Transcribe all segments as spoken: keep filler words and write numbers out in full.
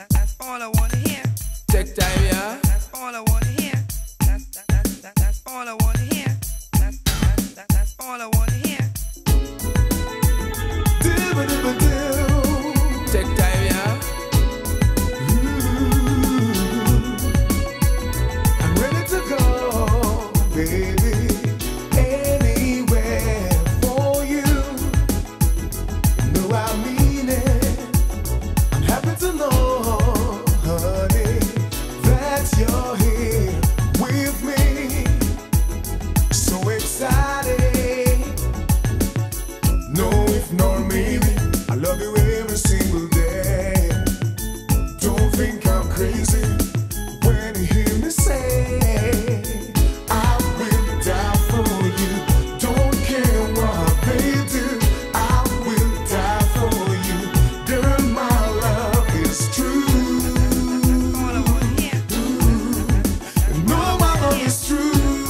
That's all I wanna hear. Take time, yeah. That's all I wanna hear. That's that's that's all I wanna hear. That's that's that's all I wanna hear. Take time, yeah. I'm ready to go, baby, anywhere for you. You know I mean it. I'm happy to know, honey, that you're here with me. So excited. No if nor maybe. I love you every single day. Don't think I'm crazy when you hear me say I will die for you. Don't care what they do, I will die for you. Girl, my love is true. All I wanna hear. No, my love is true.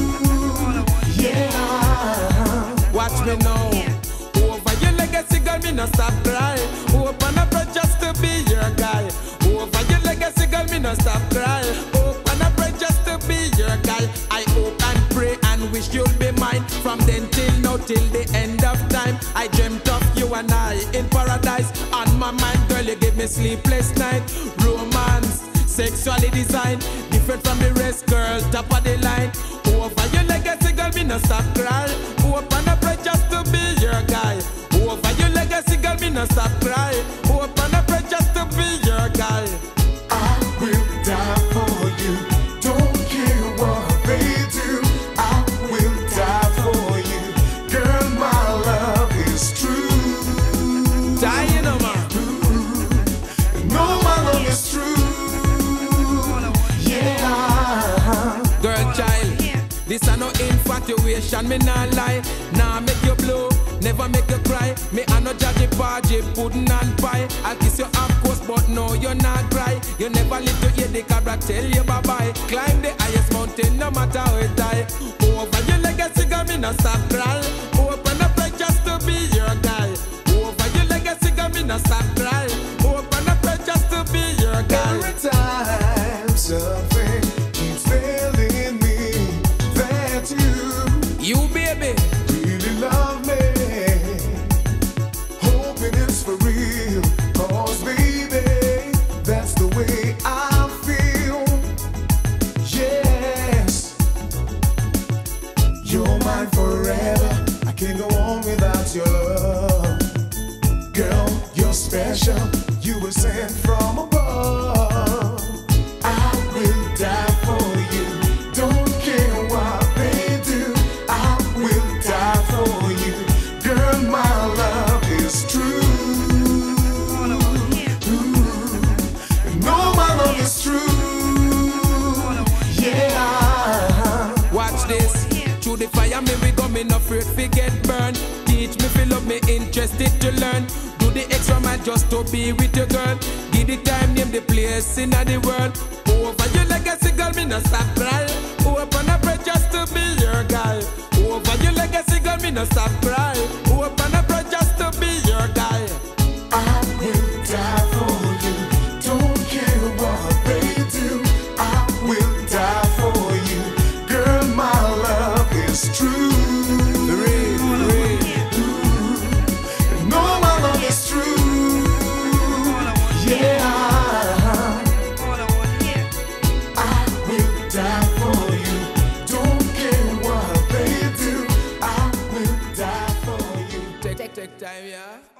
Yeah. Watch me now. Over your legacy, girl, me no stop cry. Open up just to be your guy. Over your legacy, girl, me no stop cry. Open up just to be your guy. I hope and pray and wish you'll be mine. From then till now, till the end of time, I dreamt of you and I in paradise. On my mind, girl, you give me sleepless night. Romance, sexually designed, different from the rest, girl, top of the line. Over your legacy, girl, me no stop cry. Open up just to be your guy. Over your legacy, girl, me no stop cry. Open up just to be your guy. I will die for you. Don't care what they do, I will die for you. Girl, my love is true. Die, you know, man. No, my love is true. Yeah. Girl, child, this a no infatuation, me nah lie. Nah make you blow, never make you cry. Me a no judgy party, pudding and pie. I'll kiss you of course, but no, you're not cry. You never live to hear the cabra tell you bye-bye. Climb the highest mountain, no matter how it die. Over your legacy, girl, me no stop cry. Open up just to be your guy. Over your legacy, girl, me no stop cry. Open up just to be your guy. Every time something keeps failing me, that you You baby, really love me. Hoping it's for real, cause baby, that's the way I feel. Yes, you're mine forever. I can't go on without your love. Girl, you're special. You were sent from above. I will die for you. Don't care what they do, I will die for you. Girl, my love is true. All I wanna hear. No, my love is true. Yeah. watch this. Through the fire, me we go, me no afraid fi get burned. Teach me feel love, me interested to learn. Do the extra mile just to be with your girl. Give the time, name the place in the world. Over your legacy, girl, me no stop cry. Open up just to be your guy. Over your legacy, girl, me no stop cry. Open up just to be your guy. I will die for you. Don't care what they do, I will die for you. Girl, my love is true. Real, real. No, my love is true. Yeah. All I wanna hear. I will die for you. Don't care what they do, I will die for you. Take, take, take time, yeah.